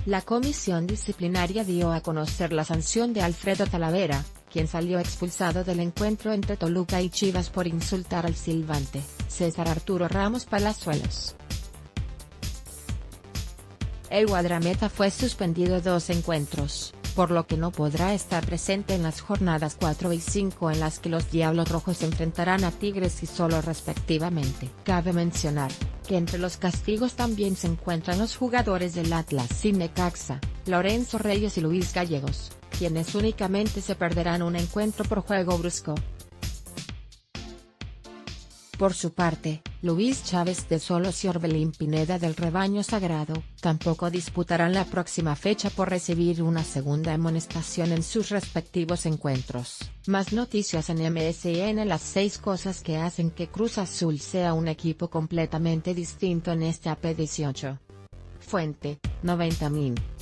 La comisión disciplinaria dio a conocer la sanción de Alfredo Talavera, quien salió expulsado del encuentro entre Toluca y Chivas por insultar al silbante, César Arturo Ramos Palazuelos. El guardameta fue suspendido 2 encuentros, por lo que no podrá estar presente en las jornadas 4 y 5 en las que los Diablos Rojos enfrentarán a Tigres y Solo respectivamente. Cabe mencionar que entre los castigos también se encuentran los jugadores del Atlas y Necaxa, Lorenzo Reyes y Luis Gallegos, quienes únicamente se perderán un encuentro por juego brusco. Por su parte, Luis Chávez de Xolos y Orbelín Pineda del Rebaño Sagrado, tampoco disputarán la próxima fecha por recibir una segunda amonestación en sus respectivos encuentros. Más noticias en MSN. Las 6 cosas que hacen que Cruz Azul sea un equipo completamente distinto en este AP18. Fuente: 90min.